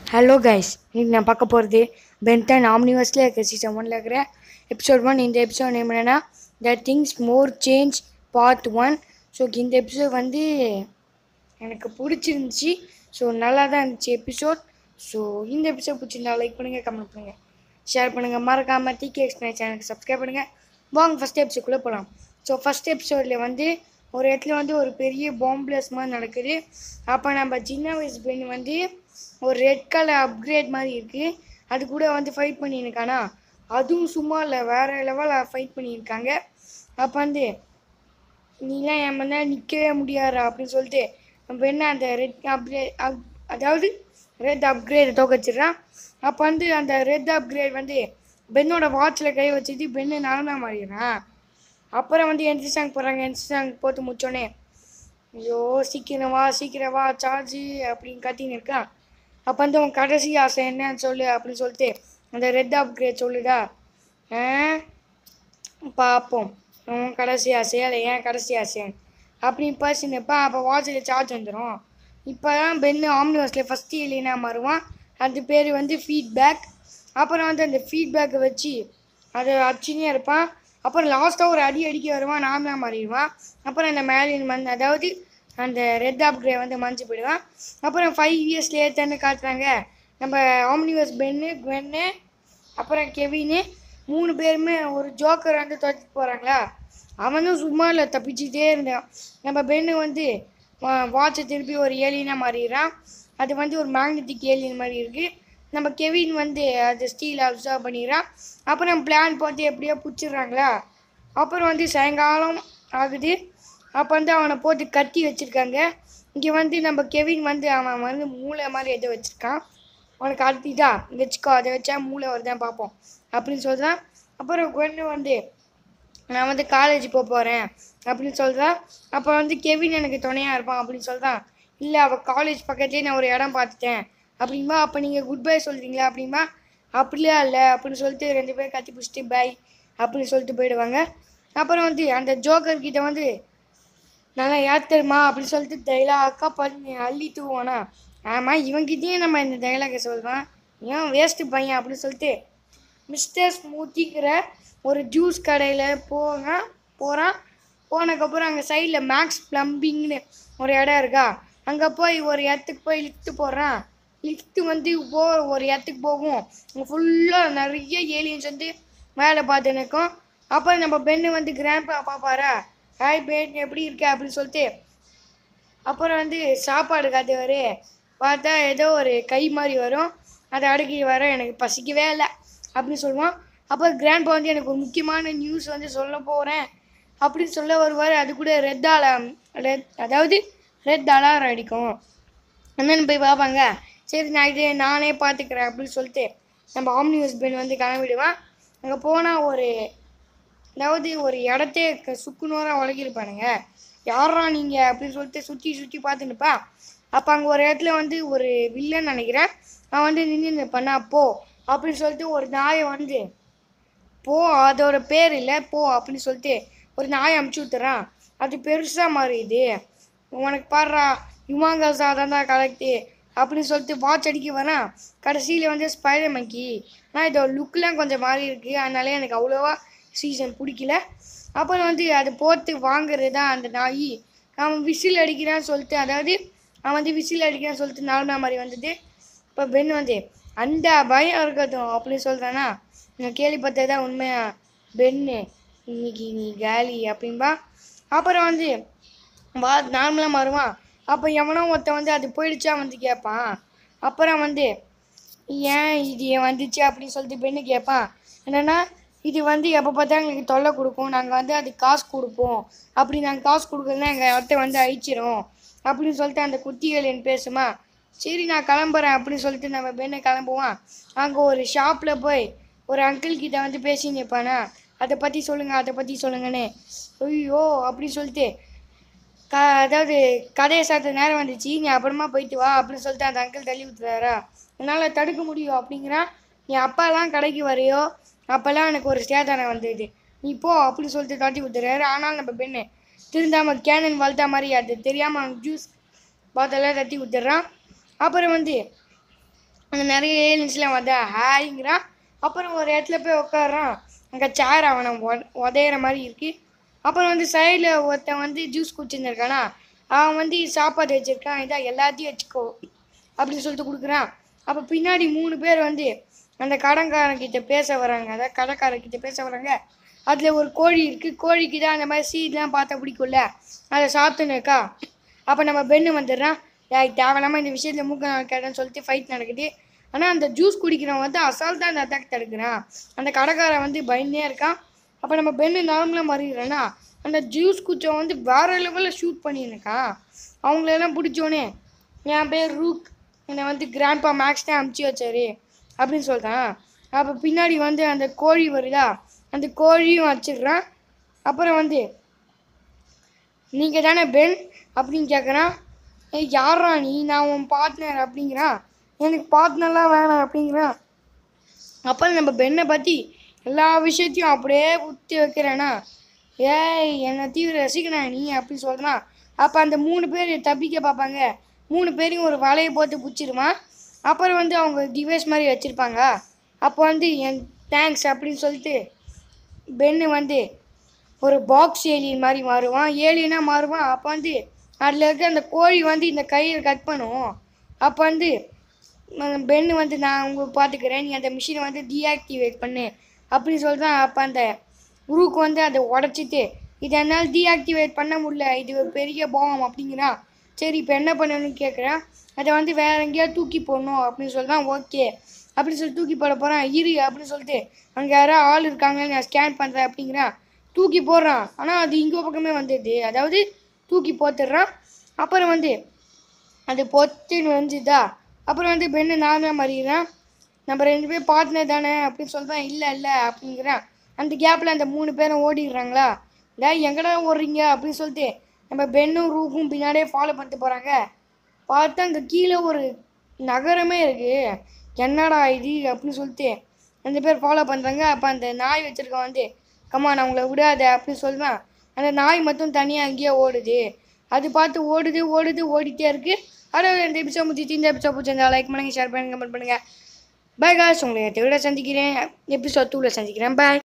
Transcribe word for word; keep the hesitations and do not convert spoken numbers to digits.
Hello guys, இன்னைக்கு நான் பார்க்க போகிறது பென்டன் ஆம்னிவர்ஸில் இருக்க சீசன் ஒன்ல இருக்கிற எபிசோட் ஒன். இந்த எபிசோட் நேம் என்னென்னா the things more change part one. So இந்த எபிசோட் வந்து எனக்கு பிடிச்சிருந்துச்சி. ஸோ நல்லா தான் இருந்துச்சு எபிசோட். ஸோ இந்த எபிசோட் பிடிச்சிருந்தா லைக் பண்ணுங்கள், கமெண்ட் பண்ணுங்கள், ஷேர் பண்ணுங்கள், மறக்காமல் டிகே எக்ஸ்பிளைன் சேனலுக்கு சப்ஸ்கிரைப் பண்ணுங்கள். வாங்க ஃபஸ்ட் எபிசோட்குள்ளே போகலாம். ஸோ ஃபஸ்ட் எபிசோடில் வந்து ஒரு இடத்துல வந்து ஒரு பெரிய பாம்பு பிளாஸ்ட் மாதிரி நடக்குது. அப்போ நம்ம சின்ன வயசு பெண் வந்து ஒரு ரெட் கலர் அப்கிரேட் மாதிரி இருக்குது, அது கூட வந்து ஃபைட் பண்ணியிருக்கானா. அதுவும் சும்மா இல்லை, வேறு லெவலில் ஃபைட் பண்ணியிருக்காங்க. அப்போ வந்து நீலாம் என் முன்னாடி நிற்கவே முடியாதா அப்படின்னு சொல்லிட்டு நம்ம என்ன அந்த ரெட் அப்கிரேட் அப் அதாவது ரெட் அப்கிரேடை தோக்கச்சிட்றான். அப்போ வந்து அந்த ரெட் அப்கிரேட் வந்து பென்னோட வாட்சில் கை வச்சுட்டு பென்னு நடந்தா மாறிடுறான். அப்புறம் வந்து என்ட்ரி சாங் போடுறாங்க. என்ட்ரி சாங் போட்டு முடிச்சோடனே ஐயோ சீக்கிரம் வா சீக்கிரம் வா சார்ஜு அப்படின்னு கத்தின்னு இருக்கான். அப்போ வந்து உன் கடைசி ஆசை என்னன்னு சொல்லு அப்படின்னு சொல்லிட்டு அந்த ரெட் அப்கிரேட் சொல்லுடா. ஆ பார்ப்போம் உன் கடைசி ஆசையா இல்லை ஏன் கடைசி ஆசையான்னு அப்படின்னு பேசினப்பா. அப்போ வாட்சில் சார்ஜ் வந்துடும். இப்போ தான் பென்னு ஆம்னிவர்ஸில் ஃபஸ்ட்டு இல்லைனா மாறுவான். அது பேர் வந்து ஃபீட்பேக். அப்புறம் வந்து அந்த ஃபீட்பேக்கை வச்சு அதை அடிச்சுனே இருப்பான். அப்புறம் லாஸ்ட்டாக ஒரு அடி அடிக்க வருவான், நார்மலாக மாறிடுவான். அப்புறம் அந்த மேலின் மண் அதாவது அந்த ரெட் அப்கிரே வந்து மறைஞ்சு போயிடுவான். அப்புறம் ஃபைவ் இயர்ஸ் லேட்டர்னு காட்டுறாங்க. நம்ம ஆம்னிவர்ஸ் பென்னு, குவென்னு, அப்புறம் கெவின்னு மூணு பேருமே ஒரு ஜோக்கர் வந்து துரத்திட்டு போகிறாங்களா. அவனும் சும்மா இல்லை, தப்பிச்சுட்டே இருந்தான். நம்ம பென்னு வந்து வாட்சை திருப்பி ஒரு ஏலியனாக மாறிடுறான். அது வந்து ஒரு மேக்னெட்டிக் ஏலியன் மாதிரி இருக்குது. நம்ம கெவின் வந்து அது ஸ்டீல் அப்சர்வ் பண்ணிடுறான். அப்புறம் பிளான் போட்டு எப்படியோ பிடிச்சிடுறாங்களா. அப்புறம் வந்து சாயங்காலம் ஆகுது. அப்போ வந்து அவனை போட்டு கட்டி வச்சுருக்காங்க. இங்கே வந்து நம்ம கெவின் வந்து அவன் வந்து மூளை மாதிரி எதை வச்சுருக்கான். அவனுக்கு அடுத்திதா வச்சுக்கோ, அதை வச்சா மூளை வருதான் பார்ப்போம் அப்படின்னு சொல்கிறான். அப்புறம் கொண்டு வந்து நான் வந்து காலேஜ் போக போகிறேன் அப்படின்னு சொல்கிறான். அப்போ வந்து கெவின் எனக்கு துணையாக இருப்பான் அப்படின்னு சொல்கிறான். இல்லை, அவள் காலேஜ் பக்கத்துலேயே நான் ஒரு இடம் பார்த்துட்டேன் அப்படின்பா. அப்போ நீங்கள் குட் பை சொல்கிறீங்களா அப்படின்பா. அப்படிலாம் இல்லை அப்படின்னு சொல்லிட்டு ரெண்டு பேரும் கத்தி பிடிச்சிட்டு பை அப்படின்னு சொல்லிட்டு போயிடுவாங்க. அப்புறம் வந்து அந்த ஜோக்கர் கிட்ட வந்து நல்லா ஏற்றுமா அப்படின்னு சொல்லிட்டு டைலாக்காக பண்ணி அள்ளி தூவானா. ஆமாம், இவங்கிட்டேயும் நம்ம இந்த டைலாகை சொல்கிறோம், ஏன் வேஸ்ட்டு பையன் அப்படின்னு சொல்லிட்டு மிஸ்டர் ஸ்மூத்திங்கிற ஒரு ஜூஸ் கடையில் போங்க போகிறான். போனதுக்கப்புறம் அங்கே சைடில் மேக்ஸ் ப்ளம்பிங்னு ஒரு இடம் இருக்கா. அங்கே போய் ஒரு இடத்துக்கு போய் லிஃப்ட்டு போடுறான். லிஃப்ட்டு வந்து போ ஒரு இடத்துக்கு போகும். அங்கே ஃபுல்லாக நிறைய ஏலியன்ஸ் வந்து வேலை பார்த்துன்னு இருக்கும். அப்புறம் நம்ம பெண்ணு வந்து கிராண்ட்பா பார்ப்பாரா. ஹாய் பென், எப்படி இருக்க அப்படின்னு சொல்லிட்டு அப்புறம் வந்து சாப்பாடு காட்டுவார். பார்த்தா ஏதோ ஒரு கை மாதிரி வரும், அதை அடக்கி வர எனக்கு பசிக்கவே இல்லை அப்படின்னு சொல்லுவான். அப்போ கிராண்ட்பா வந்து எனக்கு ஒரு முக்கியமான நியூஸ் வந்து சொல்ல போகிறேன் அப்படின்னு சொல்ல வருவார். அது கூட ரெட் அலாம் ரெட் அதாவது ரெட் அலாரம் அடிக்கும். என்னன்னு போய் பார்ப்பாங்க. சரி நான் இது நானே பார்த்துக்கிறேன் அப்படின்னு சொல்லிட்டு நம்ம ஆம்னிவர்ஸ் பென் வந்து கிளம்பிடுவான். அங்கே போனால் ஒரு அதாவது ஒரு இடத்தே சுக்குநூறாக உலகிருப்பானுங்க. யாரா நீங்கள் அப்படின்னு சொல்லிட்டு சுற்றி சுற்றி பார்த்துன்னுப்பா. அப்போ அங்கே ஒரு இடத்துல வந்து ஒரு வில்லன் நினைக்கிறேன், அவன் வந்து நின்று பண்ணா போ அப்படின்னு சொல்லிட்டு ஒரு நாயை வந்து போ, அதோட பேர் இல்லை போ அப்படின்னு சொல்லிட்டு ஒரு நாயை அமுச்சு விட்டுறான். அது பெருசாக மாறிடுது. உனக்கு பாடுறா யுமாங்கஸா தான் கலெக்டு அப்படின்னு சொல்லிட்டு வாட்ச் அடிக்க வரான். கடைசியில் வந்து ஸ்பைடர் மங்கி. ஆனால் இதோட லுக்கெலாம் கொஞ்சம் மாறி இருக்குது, அதனால எனக்கு அவ்வளோவா சீசன் பிடிக்கல. அப்புறம் வந்து அது போட்டு வாங்குறது தான் அந்த நாய். அவன் விசில் அடிக்கிறான்னு சொல்லிட்டு அதாவது அவன் வந்து விசில் அடிக்கிறான்னு சொல்லிட்டு நார்மலா மாதிரி வந்தது. இப்போ பென் வந்து அந்த பயம் இருக்கட்டும் அப்படின்னு சொல்கிறானா. நான் கேள்விப்பட்டதான் உண்மையா பென்னு, இன்னைக்கு நீ காலி அப்படின்பா. அப்புறம் வந்து வா நார்மலாக மாறுவான். அப்போ எவனோ ஒருத்தன் வந்து அது போயிடுச்சா வந்து கேட்பான். அப்புறம் வந்து ஏன் இது வந்துச்சு அப்படின்னு சொல்லிட்டு பெண்ணு கேட்பான். என்னென்னா இது வந்து எப்போ பார்த்தா எங்களுக்கு தொல்லை கொடுக்கும், நாங்கள் வந்து அதுக்கு காசு கொடுப்போம், அப்படி நாங்கள் காசு கொடுக்குறதுனா எங்கள் இடத்த வந்து அழிச்சிரும் அப்படின்னு சொல்லிட்டு அந்த குட்டிகள் என் பேசுமா. சரி நான் கிளம்புறேன் அப்படின்னு சொல்லிட்டு நம்ம பெண்ணை கிளம்புவான். அங்கே ஒரு ஷாப்பில் போய் ஒரு அங்கிள் கிட்ட வந்து பேசி நிற்பானா. அதை பற்றி சொல்லுங்கள் அதை பற்றி சொல்லுங்கன்னு. ஐயோ அப்படி சொல்லிட்டு க அதாவது கதையை சாத்த நேரம் வந்துச்சு, நீ அப்புறமா போயிட்டு வா அப்படின்னு சொல்லிட்டு அந்த அங்கிள் தள்ளி விட்டுறாரா. என்னால் தடுக்க முடியும் அப்படிங்கிறான். நீ அப்பாலாம் கடைக்கு வரையோ அப்போல்லாம் எனக்கு ஒரு சேதானை வந்தது, நீ போ அப்படின்னு சொல்லிட்டு தட்டி விட்டுறாரு. ஆனால் நம்ம பெண்ணு திருந்தாமல் கேனன் வளர்த்தா மாதிரி அது தெரியாமல் அவனுக்கு ஜூஸ் பாத்தெல்லாம் தட்டி விட்டுறான். அப்புறம் வந்து அங்கே நிறைய ஏலியன்ஸ்லாம் வந்து ஹாய்ங்கிறான். அப்புறம் ஒரு இடத்துல போய் உட்காடுறான். அங்கே சேர் அவனை உதையிற மாதிரி இருக்கு. அப்புறம் வந்து சைடில் ஒருத்தன் வந்து ஜூஸ் குடிச்சிருந்துருக்கானா, அவன் வந்து சாப்பாடு வச்சுருக்கான், இதான் எல்லாத்தையும் வச்சுக்கோ அப்படின்னு சொல்லிட்டு கொடுக்குறான். அப்போ பின்னாடி மூணு பேர் வந்து அந்த கடன்காரங்கிட்ட பேச வராங்க, அதாவது கடைக்காரர்கிட்ட பேச வராங்க. அதில் ஒரு கோழி இருக்குது. கோழிக்கு தான் அந்த மாதிரி சீட்லாம் பார்த்தா பிடிக்கும்ல, அதை சாப்பிட்டுன்னு இருக்கா. அப்போ நம்ம பெண்ணு வந்துடுறான். தேவையில்லாமல் இந்த விஷயத்தில் மூக்க கேட்டேன்னு சொல்லிட்டு ஃபைட் நடக்குது. ஆனால் அந்த ஜூஸ் குடிக்கிறவன் வந்து அசால்ட்டாக அந்த அட்டாக் தடுக்கிறான். அந்த கடைக்காரன் வந்து பயந்தே இருக்கான். அப்போ நம்ம பெண்ணு நார்மலாக மாறிடுறேன்னா, அந்த ஜூஸ் குடிச்சவன் வந்து வேறு லெவலில் ஷூட் பண்ணியிருக்கான். அவங்களெல்லாம் பிடிச்சோன்னே, என் பேர் ரூக், என்னை வந்து கிராண்ட்பா மேக்ஸ் தான் அமுச்சு வச்சாரு அப்படின்னு சொல்லிட்டான். அப்போ பின்னாடி வந்து அந்த கோழி வருதா, அந்த கோழியும் வச்சிடுறான். அப்புறம் வந்து நீங்கள் தானே பென் அப்படின்னு கேட்குறான். ஏய் யாரா நீ, நான் உன் பார்ட்னர் அப்படிங்கிறான். எனக்கு பார்ட்னர்லாம் வேணாம் அப்படிங்கிறான். அப்புறம் நம்ம பெண்ணை பற்றி எல்லா விஷயத்தையும் அப்படியே ஊற்றி வைக்கிறேன்னா, ஏய் என்னை தீவிர ரசிக்கணா நீ அப்படின்னு சொல்கிறான். அப்போ அந்த மூணு பேர் தப்பிக்க பார்ப்பாங்க. மூணு பேரையும் ஒரு வலையை போட்டு பிடிச்சிருவான். அப்புறம் வந்து அவங்க டிவைஸ் மாதிரி வச்சுருப்பாங்க. அப்போ வந்து என் தேங்க்ஸ் அப்படின்னு சொல்லிட்டு பென்னு வந்து ஒரு பாக்ஸ் ஏலியன் மாதிரி மாறுவான், ஏலியனாக மாறுவான். அப்போ வந்து அதில் இருக்க அந்த கோழி வந்து இந்த கையில் கட் பண்ணுவோம். அப்போ வந்து பென்னு வந்து நான் உங்களுக்கு பார்த்துக்கிறேன், நீ அந்த மிஷினை வந்து டீஆக்டிவேட் பண்ணு அப்படின்னு சொல்லிட்டு. அப்போ அந்த குரூக்கு வந்து அதை உடச்சிட்டு, இதை என்னால் டீஆக்டிவேட் பண்ண முடியல, இது ஒரு பெரிய பாவம் அப்படிங்கிறான். சரி இப்போ என்ன பண்ணணும்னு கேட்குறான். அதை வந்து வேறு எங்கேயாவது தூக்கி போடணும் அப்படின்னு சொல்லிதான். ஓகே அப்படின்னு சொல்லி தூக்கி போட போகிறான். இரு அப்படின்னு சொல்லிட்டு அங்கே யாராவது ஆள் இருக்காங்கன்னு நான் ஸ்கேன் பண்ணுறேன் அப்படிங்கிறான். தூக்கி போடுறான். ஆனால் அது இங்கே பக்கமே வந்துடுது, அதாவது தூக்கி போட்டுடுறான். அப்புறம் வந்து அது பொத்துன்னு வந்துதா. அப்புறம் வந்து பெண்ணு நார்மலாக மாறிடுறான். நம்ம ரெண்டு பேரும் பார்ட்னர் தானே அப்படின்னு சொல்லிதான். இல்லை இல்லை அப்படிங்கிறான். அந்த கேப்பில் அந்த மூணு பேரும் ஓடிடுறாங்களா. டே எங்கடா ஓடுறீங்க அப்படின்னு சொல்லிட்டு நம்ம பென்னும் ரூக்கும் பின்னாடியே ஃபாலோ பண்ணிட்டு போகிறாங்க. பார்த்தா அங்கே கீழே ஒரு நகரமே இருக்குது. என்னடா இது அப்படின்னு சொல்லிட்டு ரெண்டு பேர் ஃபாலோ பண்ணுறாங்க. அப்போ அந்த நாய் வச்சுருக்கவன் வந்து, கம்மா நான் உங்களை விடாத அப்படின்னு சொல்லுவேன். அந்த நாய் மட்டும் தனியாக அங்கேயே ஓடுது. அது பார்த்து ஓடுது ஓடுது ஓடிட்டே இருக்குது. அதாவது இந்த எபிசோட் முடிச்சு, இந்த எபிசோட் பிடிச்சிருந்தா லைக் பண்ணுங்கள், ஷேர் பண்ணுங்கள், கமெண்ட் பண்ணுங்கள். பாய் காய்ஸ், உங்களை விட சந்திக்கிறேன். எபிசோட் டூவில் சந்திக்கிறேன். பாய்.